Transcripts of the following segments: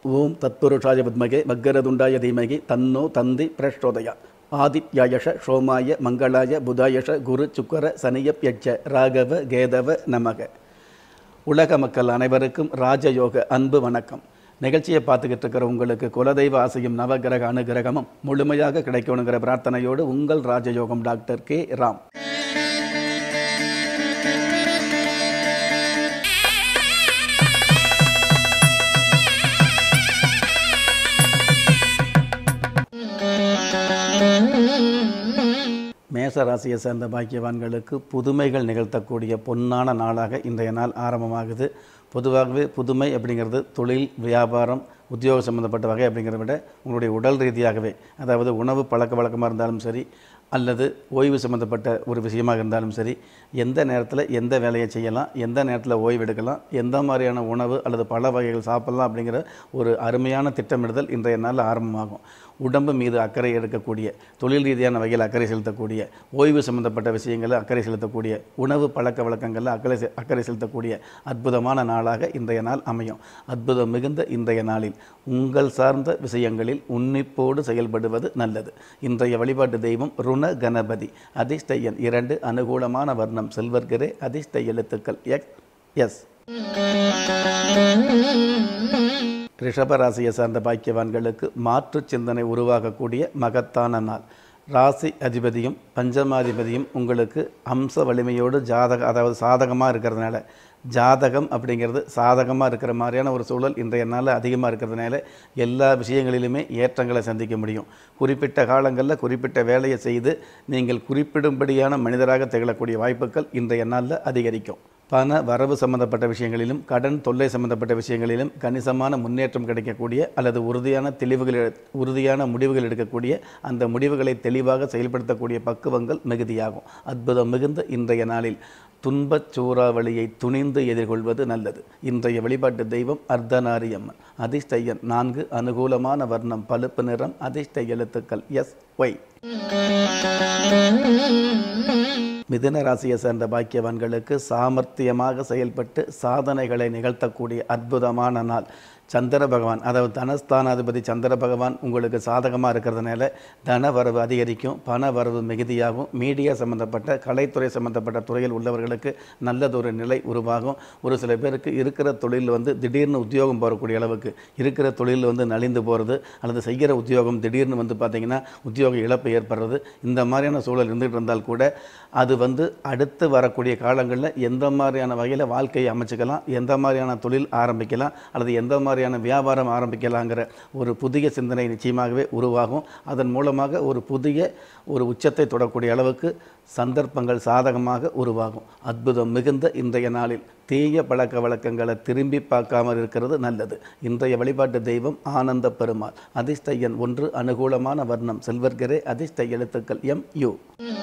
ஓம் தத்புருஷாய வித்மகே மக்கரதுண்டாய தீமகி தன்னோ தந்தி பிரச்சோதயா ஆதித்யாயஷ சோமாய மங்களாய புதாயஷ குரு சுக்கர சனியப்யட்ச ராகவ கேதவ நமக. உலக மக்கள் அனைவருக்கும் ராஜயோக அன்பு வணக்கம். நிகழ்ச்சியை பார்த்துக்கிட்டு இருக்கிற உங்களுக்கு குலதெய்வ ஆசையும் நவகிரக அனுகிரகமும் முழுமையாக கிடைக்கணுங்கிற பிரார்த்தனையோடு உங்கள் ராஜயோகம் டாக்டர் கே ராம். மேஷ ராசியை சேர்ந்த பாக்கியவான்களுக்கு புதுமைகள் நிகழ்த்தக்கூடிய பொன்னான நாளாக இன்றைய நாள் ஆரம்பமாகுது. பொதுவாகவே புதுமை அப்படிங்கிறது தொழில், வியாபாரம், உத்தியோகம் சம்மந்தப்பட்ட வகை அப்படிங்கிறத விட உங்களுடைய உடல் ரீதியாகவே, அதாவது உணவு பழக்க வழக்கமாக இருந்தாலும் சரி அல்லது ஓய்வு சம்மந்தப்பட்ட ஒரு விஷயமாக இருந்தாலும் சரி, எந்த நேரத்தில் எந்த வேலையை செய்யலாம், எந்த நேரத்தில் ஓய்வு எடுக்கலாம், எந்த மாதிரியான உணவு அல்லது பல வகைகள் சாப்பிட்லாம் அப்படிங்கிற ஒரு அருமையான திட்டமிடுதல் இன்றைய நாள் ஆரம்பமாகும். உடம்பு மீது அக்கறை எடுக்கக்கூடிய, தொழில் ரீதியான வகையில் அக்கறை செலுத்தக்கூடிய, ஓய்வு சம்மந்தப்பட்ட விஷயங்களில் அக்கறை செலுத்தக்கூடிய, உணவு பழக்க வழக்கங்களில் அக்கறை செலுத்தக்கூடிய அற்புதமான நாளாக இன்றைய நாள் அமையும். அற்புதம் மிகுந்த இன்றைய நாளில் உங்கள் சார்ந்த விஷயங்களில் உன்னிப்போடு செயல்படுவது நல்லது. இன்றைய வழிபாட்டு தெய்வம் ருண கணபதி. அதிர்ஷ்ட எண் 2, அனுகூலமான வர்ணம் சில்வர், அதிர்ஷ்ட எழுத்துக்கள் எஸ். ரிஷப ராசியை சார்ந்த பாக்கியவான்களுக்கு மாற்று சிந்தனை உருவாகக்கூடிய மகத்தான நாள். ராசி அதிபதியும் பஞ்சமாதிபதியும் உங்களுக்கு அம்ச வலிமையோடு அதாவது சாதகமாக இருக்கிறதுனால, ஜாதகம் அப்படிங்கிறது சாதகமாக இருக்கிற மாதிரியான ஒரு சூழல் இன்றைய நாளில் அதிகமாக இருக்கிறதுனால எல்லா விஷயங்களிலுமே ஏற்றங்களை சந்திக்க முடியும். குறிப்பிட்ட காலங்களில் குறிப்பிட்ட வேலையை செய்து நீங்கள் குறிப்பிடும்படியான மனிதராக திகழக்கூடிய வாய்ப்புகள் இன்றைய நாளில் அதிகரிக்கும். பண வரவு சம்பந்தப்பட்ட விஷயங்களிலும் கடன் தொல்லை சம்பந்தப்பட்ட விஷயங்களிலும் கணிசமான முன்னேற்றம் கிடைக்கக்கூடிய அல்லது உறுதியான முடிவுகள் எடுக்கக்கூடிய, அந்த முடிவுகளை தெளிவாக செயல்படுத்தக்கூடிய பக்குவங்கள் மிகுதியாகும். அற்புதம் மிகுந்த இன்றைய நாளில் துன்பச் சூறாவளியை துணிந்து எதிர்கொள்வது நல்லது. இன்றைய வழிபாட்டு தெய்வம் அர்த்தநாரியம்மன். அதிர்ஷ்ட எண் 4, அனுகூலமான வர்ணம் பழுப்பு நிறம், அதிர்ஷ்ட எழுத்துக்கள் எஸ் ஒய். மிதுன ராசியை சேர்ந்த பாக்கியவான்களுக்கு சாமர்த்தியமாக செயல்பட்டு சாதனைகளை நிகழ்த்தக்கூடிய அற்புதமான நாள். சந்திர பகவான், அதாவது தனஸ்தானாதிபதி சந்திர பகவான் உங்களுக்கு சாதகமாக இருக்கிறதுனால தன வரவு அதிகரிக்கும், பண வரவு மிகுதியாகும். மீடியா சம்மந்தப்பட்ட, கலைத்துறை சம்மந்தப்பட்ட துறையில் உள்ளவர்களுக்கு நல்லதொரு நிலை உருவாகும். ஒரு சில பேருக்கு இருக்கிற தொழில் திடீர்னு உத்தியோகம் போகக்கூடிய அளவுக்கு, இருக்கிற தொழில் நலிந்து போகிறது அல்லது செய்கிற உத்தியோகம் திடீர்னு பார்த்திங்கன்னா உத்தியோக இழப்பு ஏற்படுறது, இந்த மாதிரியான சூழல் இருந்துகிட்டு இருந்தால் கூட அது அடுத்து வரக்கூடிய காலங்களில் எந்த மாதிரியான வகையில் வாழ்க்கையை அமைச்சிக்கலாம், எந்த மாதிரியான தொழில் ஆரம்பிக்கலாம் அல்லது எந்த மாதிரியான வியாபாரம் ஆரம்பிக்கலாங்கிற ஒரு புதிய சிந்தனை நிச்சயமாகவே உருவாகும். அதன் மூலமாக ஒரு உச்சத்தை தொடக்கூடிய அளவுக்கு சந்தர்ப்பங்கள் சாதகமாக உருவாகும். அற்புதம் மிகுந்த இன்றைய நாளில் தீய பழக்க வழக்கங்களை திரும்பி பார்க்காமல் இருக்கிறது நல்லது. இன்றைய வழிபாட்டு தெய்வம் ஆனந்த பெருமாள். அதிர்ஷ்ட எண் 1, அனுகூலமான வர்ணம் சில்வர், அதிர்ஷ்ட எழுத்துக்கள் எம் யு.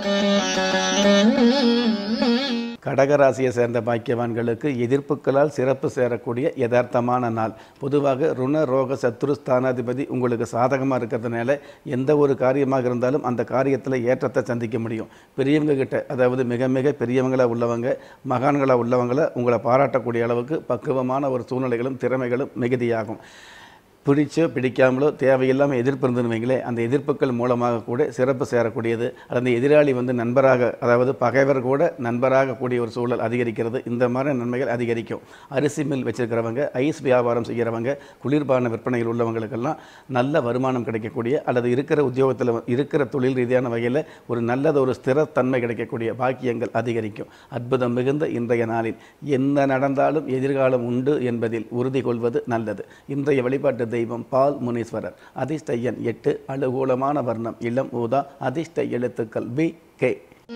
கடகராசியை சேர்ந்த பாக்கியவான்களுக்கு எதிர்ப்புகளால் சிறப்பு சேரக்கூடிய யதார்த்தமான நாள். பொதுவாக ருண ரோக சத்ரு ஸ்தானாதிபதி உங்களுக்கு சாதகமாக இருக்கிறதுனால எந்த ஒரு காரியமாக இருந்தாலும் அந்த காரியத்தில் ஏற்றத்தை சந்திக்க முடியும். பெரியவங்க கிட்ட, அதாவது மிக மிக பெரியவங்களாக உள்ளவங்க, மகான்களாக உள்ளவங்களை உங்களை பாராட்டக்கூடிய அளவுக்கு பக்குவமான ஒரு சூழ்நிலைகளும் திறமைகளும் மிகுதியாகும். பிடிச்சோ பிடிக்காமலோ தேவையில்லாமல் எதிர்ப்பு இருந்துன்னு வைங்களே, அந்த எதிர்ப்புகள் மூலமாக கூட சிறப்பு சேரக்கூடியது. அந்த எதிராளி நண்பராக, அதாவது பகைவர் கூட நண்பராக கூடிய ஒரு சூழல் அதிகரிக்கிறது. இந்த மாதிரி நன்மைகள் அதிகரிக்கும். அரிசி மில் வச்சிருக்கிறவங்க, ஐஸ் வியாபாரம் செய்கிறவங்க, குளிர்பான விற்பனையில் உள்ளவங்களுக்கெல்லாம் நல்ல வருமானம் கிடைக்கக்கூடிய அல்லது இருக்கிற உத்தியோகத்தில் இருக்கிற தொழில் ரீதியான வகையில் ஒரு நல்லதொரு ஸ்திரத்தன்மை கிடைக்கக்கூடிய பாக்கியங்கள் அதிகரிக்கும். அற்புதம் மிகுந்த இன்றைய நாளில் என்ன நடந்தாலும் எதிர்காலம் உண்டு என்பதில் உறுதி கொள்வது நல்லது. இன்றைய வழிபாட்டு தெய்வம் பால் முனீஸ்வரர். அதிர்ஷ்ட எண் 8, அனுகூலமான வர்ணம் இளம் ஊதா, அதிர்ஷ்ட எழுத்துக்கள் பி கே.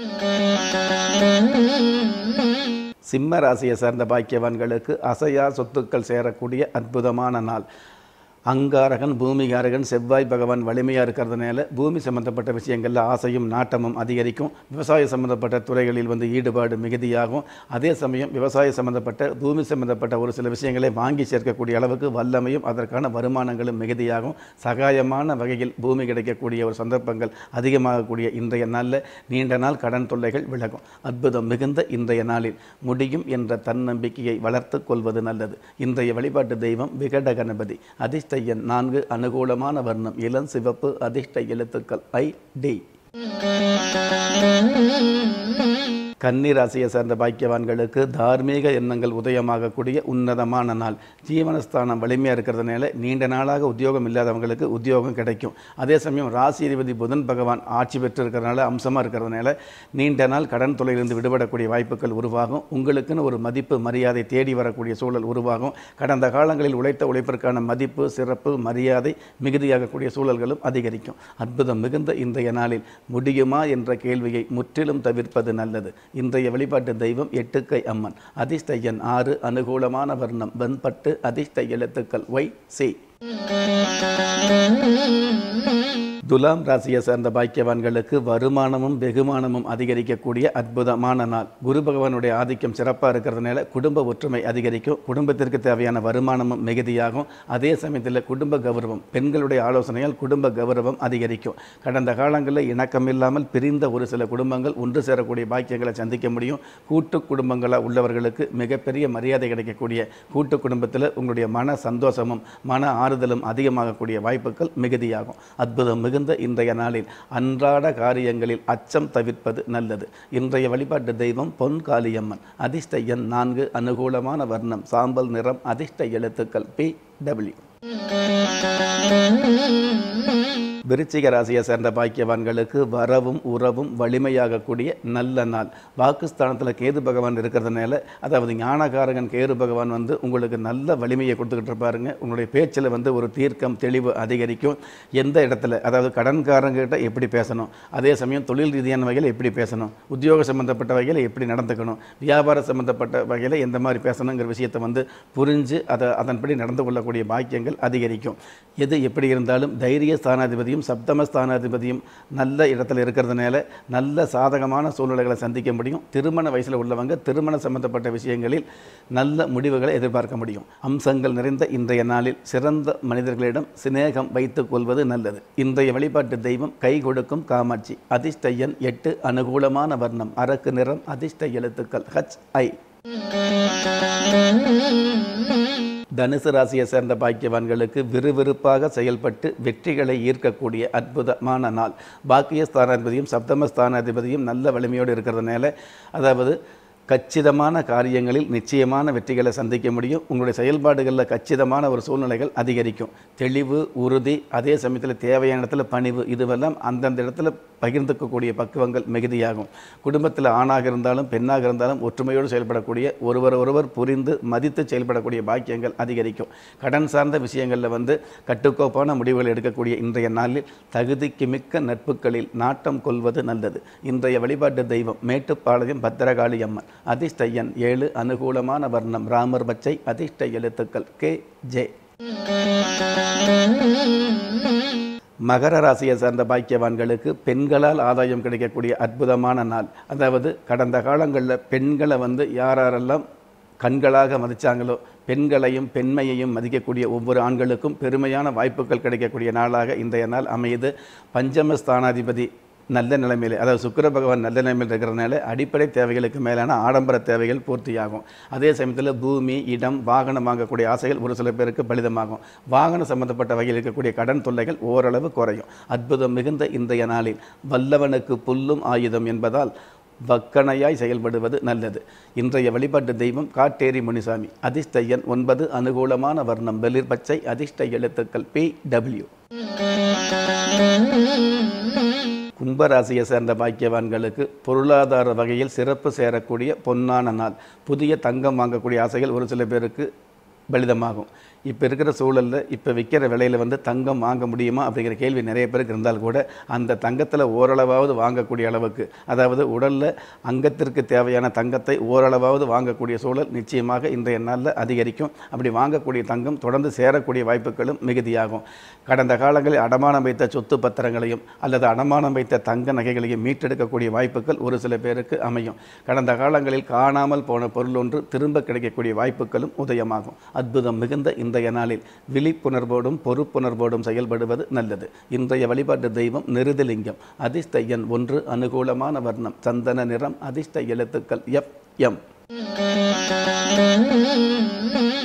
சிம்ம ராசியை சார்ந்த பாக்கியவான்களுக்கு அசையா சொத்துக்கள் சேரக்கூடிய அற்புதமான நாள். அங்காரகன் பூமிகாரகன் செவ்வாய் பகவான் வலிமையாக இருக்கிறதுனால பூமி சம்பந்தப்பட்ட விஷயங்களில் ஆசையும் நாட்டமும் அதிகரிக்கும். விவசாய சம்பந்தப்பட்ட துறைகளில் ஈடுபாடு மிகுதியாகும். அதே சமயம் விவசாய சம்பந்தப்பட்ட பூமி சம்பந்தப்பட்ட ஒரு சில விஷயங்களை வாங்கி சேர்க்கக்கூடிய அளவுக்கு வல்லமையும் அதற்கான வருமானங்களும் மிகுதியாகும். சகாயமான வகையில் பூமி கிடைக்கக்கூடிய ஒரு சந்தர்ப்பங்கள் அதிகமாகக்கூடிய இன்றைய நாளில் நீண்ட நாள் கடன் தொல்லைகள் விலகும். அற்புதம் மிகுந்த இன்றைய நாளில் முடியும் என்ற தன்னம்பிக்கையை வளர்த்து கொள்வது நல்லது. இன்றைய வழிபாட்டு தெய்வம் விகட கணபதி. அதிர்ஷ்ட அதிர்ஷ்ட எண் 4, அனுகூலமான வர்ணம் இளம் சிவப்பு, அதிர்ஷ்ட எழுத்துக்கள் I, D. கன்னி ராசியை சேர்ந்த பாக்கியவான்களுக்கு தார்மீக எண்ணங்கள் உதயமாகக்கூடிய உன்னதமான நாள். ஜீவனஸ்தானம் வலிமையாக இருக்கிறதுனால நீண்ட நாளாக உத்தியோகம் இல்லாதவங்களுக்கு உத்தியோகம் கிடைக்கும். அதே சமயம் ராசி அதிபதி புதன் பகவான் ஆட்சி பெற்று இருக்கிறதுனால, அம்சமாக இருக்கிறதுனால நீண்ட நாள் கடன் தொல்லையிலிருந்து விடுபடக்கூடிய வாய்ப்புகள் உருவாகும். உங்களுக்குன்னு ஒரு மதிப்பு மரியாதை தேடி வரக்கூடிய சூழல் உருவாகும். கடந்த காலங்களில் உழைத்த உழைப்பிற்கான மதிப்பு, சிறப்பு, மரியாதை மிகுதியாகக்கூடிய சூழல்களும் அதிகரிக்கும். அற்புதம் மிகுந்த இன்றைய நாளில் முடியுமா என்ற கேள்வியை முற்றிலும் தவிர்ப்பது நல்லது. இன்றைய வழிபாட்டு தெய்வம் எட்டுக்கை அம்மன். அதிர்ஷ்ட எண் 6, அனுகூலமான வர்ணம் வெண்பட்டு, அதிர்ஷ்ட எழுத்துக்கள் Y, C. துலாம் ராசியை சேர்ந்த பாக்கியவான்களுக்கு வருமானமும் வெகுமானமும் அதிகரிக்கக்கூடிய அற்புதமான நாள். குரு பகவானுடைய ஆதிக்கம் சிறப்பாக இருக்கிறதுனால குடும்ப ஒற்றுமை அதிகரிக்கும். குடும்பத்திற்கு தேவையான வருமானமும் மிகுதியாகும். அதே சமயத்தில் குடும்ப கௌரவம், பெண்களுடைய ஆலோசனையால் குடும்ப கௌரவம் அதிகரிக்கும். கடந்த காலங்களில் இணக்கமில்லாமல் பிரிந்த ஒரு சில குடும்பங்கள் ஒன்று சேரக்கூடிய பாக்கியங்களை சந்திக்க முடியும். கூட்டு குடும்பங்களாக உள்ளவர்களுக்கு மிகப்பெரிய மரியாதை கிடைக்கக்கூடிய, கூட்டு குடும்பத்தில் உங்களுடைய மன சந்தோஷமும் மன ஆறுதலும் அதிகமாகக்கூடிய வாய்ப்புகள் மிகுதியாகும். அற்புதம் மிகுந்த இன்றைய நாளில் அன்றாட காரியங்களில் அச்சம் தவிர்ப்பது நல்லது. இன்றைய வழிபாட்டு தெய்வம் பொன் காளியம்மன். அதிர்ஷ்ட எண் 4, அனுகூலமான வர்ணம் சாம்பல் நிறம், அதிர்ஷ்ட எழுத்துக்கள் P, W. விருச்சிக ராசியை சேர்ந்த பாக்கியவான்களுக்கு வரவும் உறவும் வலிமையாகக்கூடிய நல்ல நாள். வாக்குஸ்தானத்தில் கேது பகவான் இருக்கிறதுனால, அதாவது ஞானகாரகன் கேது பகவான் உங்களுக்கு நல்ல வலிமையை கொடுத்துக்கிட்டு இருப்பாருங்க. உங்களுடைய பேச்சில் ஒரு தீர்க்கம், தெளிவு அதிகரிக்கும். எந்த இடத்துல, அதாவது கடன்காரங்கிட்ட எப்படி பேசணும், அதே சமயம் தொழில் ரீதியான வகையில் எப்படி பேசணும், உத்தியோக சம்பந்தப்பட்ட வகையில் எப்படி நடந்துக்கணும், வியாபார சம்பந்தப்பட்ட வகையில் எந்த மாதிரி பேசணுங்கிற விஷயத்தை புரிஞ்சு அதன்படி நடந்து கொள்ளக்கூடிய பாக்கியங்கள் அதிகரிக்கும். எது எப்படி இருந்தாலும் தைரிய ஸ்தானாதிபதியும் சப்தம ஸ்தானாதிபதியும் நல்ல இடத்துல இருக்கிறதுனால நல்ல சாதகமான சூழ்நிலைகளை சந்திக்க முடியும். திருமண வயசில் உள்ளவங்க திருமண சம்பந்தப்பட்ட விஷயங்களில் நல்ல முடிவுகளை எதிர்பார்க்க முடியும். அம்சங்கள் நிறைந்த இன்றைய நாளில் சிறந்த மனிதர்களிடம் சிநேகம் வைத்துக் கொள்வது நல்லது. இன்றைய வழிபாட்டு தெய்வம் கை கொடுக்கும் காமாட்சி. அதிர்ஷ்ட எண் 8, அனுகூலமான வர்ணம் அரக்கு நிறம், அதிர்ஷ்ட எழுத்துக்கள் H, I. தனுசு ராசியை சேர்ந்த பாக்கியவான்களுக்கு விறுவிறுப்பாக செயல்பட்டு வெற்றிகளை ஈர்க்கக்கூடிய அற்புதமான நாள். பாக்கியஸ்தானாதிபதியும் சப்தமஸ்தானாதிபதியும் நல்ல வலிமையோடு இருக்கிறதுனால, அதாவது கச்சிதமான காரியங்களில் நிச்சயமான வெற்றிகளை சந்திக்க முடியும். உங்களுடைய செயல்பாடுகளில் கச்சிதமான ஒரு சூழ்நிலைகள் அதிகரிக்கும். தெளிவு, உறுதி, அதே சமயத்தில் தேவையான இடத்துல பணிவு, இதுவெல்லாம் அந்தந்த இடத்துல பகிர்ந்துக்கக்கூடிய பக்குவங்கள் மிகுதியாகும். குடும்பத்தில் ஆணாக இருந்தாலும் பெண்ணாக இருந்தாலும் ஒற்றுமையோடு செயல்படக்கூடிய, ஒருவர் புரிந்து மதித்து செயல்படக்கூடிய பாக்கியங்கள் அதிகரிக்கும். கடன் சார்ந்த விஷயங்களில் கட்டுக்கோப்பான முடிவுகள் எடுக்கக்கூடிய இன்றைய நாளில் தகுதிக்கு மிக்க நட்புகளில் நாட்டம் கொள்வது நல்லது. இன்றைய வழிபாட்டு தெய்வம் மேட்டுப்பாளையம் பத்திரகாளி அம்மன். அதிர்ஷ்ட எண் 7, அனுகூலமான வர்ணம் ராமர் பச்சை, அதிர்ஷ்ட எழுத்துக்கள் K, J. மகர ராசியை சார்ந்த பாக்கியவான்களுக்கு பெண்களால் ஆதாயம் கிடைக்கக்கூடிய அற்புதமான நாள். அதாவது கடந்த காலங்களில் பெண்களை யாரெல்லாம் கண்களாக மதித்தாங்களோ, பெண்களையும் பெண்மையையும் மதிக்கக்கூடிய ஒவ்வொரு ஆண்களுக்கும் பெருமையான வாய்ப்புகள் கிடைக்கக்கூடிய நாளாக இன்றைய நாள் அமையுது. பஞ்சமஸ்தானாதிபதி நல்ல நிலைமையில், அதாவது சுக்கிர பகவான் நல்ல நிலைமையில் இருக்கிறதுனால அடிப்படை தேவைகளுக்கு மேலான ஆடம்பர தேவைகள் பூர்த்தியாகும். அதே சமயத்தில் பூமி, இடம், வாகனம் வாங்கக்கூடிய ஆசைகள் ஒரு சில பேருக்கு பலிதமாகும். வாகனம் சம்பந்தப்பட்ட வகையில் இருக்கக்கூடிய கடன் தொல்லைகள் ஓரளவு குறையும். அற்புதம் மிகுந்த இன்றைய நாளில் வல்லவனுக்கு புல்லும் ஆயுதம் என்பதால் வக்கணையாய் செயல்படுவது நல்லது. இன்றைய வழிபாட்டு தெய்வம் காட்டேரி முனிசாமி. அதிர்ஷ்ட எண் 9, அனுகூலமான வர்ணம் வெளிர் பச்சை, அதிர்ஷ்ட எழுத்துக்கள் P, W. கும்பராசியை சேர்ந்த பாக்கியவான்களுக்கு பொருளாதார வகையில் சிறப்பு சேரக்கூடிய பொன்னான நாள். புதிய தங்கம் வாங்கக்கூடிய ஆசைகள் ஒரு சில பேருக்கு பலிதமாகும். இப்போ இருக்கிற சூழலில் இப்போ விற்கிற விலையில் தங்கம் வாங்க முடியுமா அப்படிங்கிற கேள்வி நிறைய பேருக்கு இருந்தால் கூட அந்த தங்கத்தில் ஓரளவாவது வாங்கக்கூடிய அளவுக்கு, அதாவது உடலில் அங்கத்திற்கு தேவையான தங்கத்தை ஓரளவாவது வாங்கக்கூடிய சூழல் நிச்சயமாக இன்றைய நாளில் அதிகரிக்கும். அப்படி வாங்கக்கூடிய தங்கம் தொடர்ந்து சேரக்கூடிய வாய்ப்புகளும் மிகுதியாகும். கடந்த காலங்களில் அடமானம் வைத்த சொத்து பத்திரங்களையும் அல்லது அடமானம் வைத்த தங்க நகைகளையும் மீட்டெடுக்கக்கூடிய வாய்ப்புகள் ஒரு சில பேருக்கு அமையும். கடந்த காலங்களில் காணாமல் போன பொருள் ஒன்று திரும்ப கிடைக்கக்கூடிய வாய்ப்புகளும் உதயமாகும். அற்புதம் மிகுந்த இன்றைய நாளில் விழிப்புணர்வோடும் பொறுப்புணர்வோடும் செயல்படுவது நல்லது. இன்றைய வழிபாட்டு தெய்வம் நிருதிலிங்கம். அதிர்ஷ்ட எண் 1, அனுகூலமான வர்ணம் சந்தன நிறம், அதிர்ஷ்ட எழுத்துக்கள் F, M.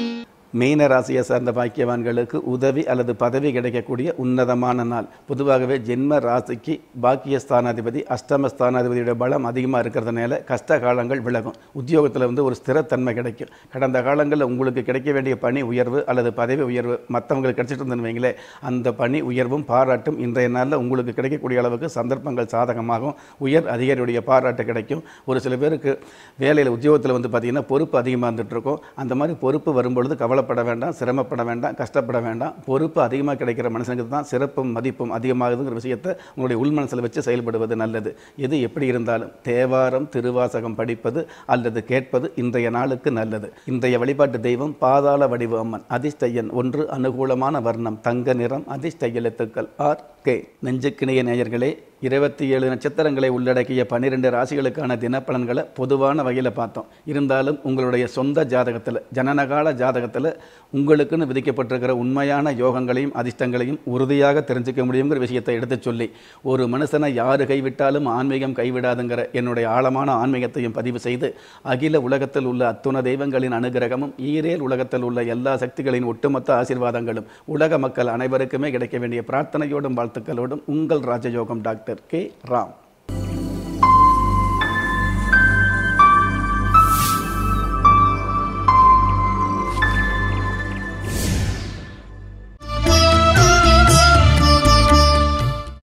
மீன ராசியை சார்ந்த பாக்கியவான்களுக்கு உதவி அல்லது பதவி கிடைக்கக்கூடிய உன்னதமான நாள். பொதுவாகவே ஜென்ம ராசிக்கு பாக்கியஸ்தானாதிபதி அஷ்டமஸ்தானாதிபதியோட பலம் அதிகமாக இருக்கிறதுனால கஷ்ட காலங்கள் விலகும். உத்தியோகத்தில் ஒரு ஸ்திரத்தன்மை கிடைக்கும். கடந்த காலங்களில் உங்களுக்கு கிடைக்க வேண்டிய பணி உயர்வு அல்லது பதவி உயர்வு மற்றவங்களுக்கு கிடைச்சிட்டு இருந்தேன்னு வைங்களே, அந்த பணி உயர்வும் பாராட்டும் இன்றைய நாளில் உங்களுக்கு கிடைக்கக்கூடிய அளவுக்கு சந்தர்ப்பங்கள் சாதகமாகும். உயர் அதிகாரியுடைய பாராட்டு கிடைக்கும். ஒரு சில பேருக்கு வேலையில் உத்தியோகத்தில் பார்த்திங்கன்னா பொறுப்பு அதிகமாக இருந்துகிட்டு இருக்கும். அந்த மாதிரி பொறுப்பு வரும்பொழுது கவலைப்பட வேண்டாம், சிரமப்பட வேண்டாம், கஷ்டப்பட வேண்டாம். பொறுப்பு அதிகமாக கிடைக்கிற மனுஷனுக்கு தான் சிறப்பும் மதிப்பும் அதிகமாகுதுங்கிற விஷயத்தை உங்களுடைய உள் மனசில் வச்சு செயல்படுவது நல்லது. எது எப்படி இருந்தாலும் தேவாரம் திருவாசகம் படிப்பது அல்லது கேட்பது இன்றைய நாளுக்கு நல்லது. இன்றைய வழிபாட்டு தெய்வம் பாதாள வடிவு அம்மன். அதிர்ஷ்ட எண் 1, அனுகூலமான வர்ணம் தங்க நிறம், அதிர்ஷ்ட எழுத்துக்கள் RK. நெஞ்சுக்கிணைய நேயர்களே, 27 நட்சத்திரங்களை உள்ளடக்கிய 12 ராசிகளுக்கான தினப்பலன்களை பொதுவான வகையில் பார்த்தோம். இருந்தாலும் உங்களுடைய சொந்த ஜாதகத்தில் ஜனனகால ஜாதகத்தில் உங்களுக்குன்னு விதிக்கப்பட்டிருக்கிற உண்மையான யோகங்களையும் அதிர்ஷ்டங்களையும் உறுதியாக தெரிஞ்சுக்க முடியுங்கிற விஷயத்தை எடுத்து சொல்லி, ஒரு மனுஷனை யாரு கைவிட்டாலும் ஆன்மீகம் கைவிடாதுங்கிற என்னுடைய ஆழமான ஆன்மீகத்தையும் பதிவு செய்து, அகில உலகத்தில் உள்ள அத்துண தெய்வங்களின் அனுகிரகமும் ஈரேல் உலகத்தில் உள்ள எல்லா சக்திகளின் ஒட்டுமொத்த ஆசீர்வாதங்களும் உலக மக்கள் அனைவருக்குமே கிடைக்க வேண்டிய பிரார்த்தனையோடும் வாழ்த்துக்களோடும் உங்கள் ராஜயோகம் டாக்டர் K.Ram.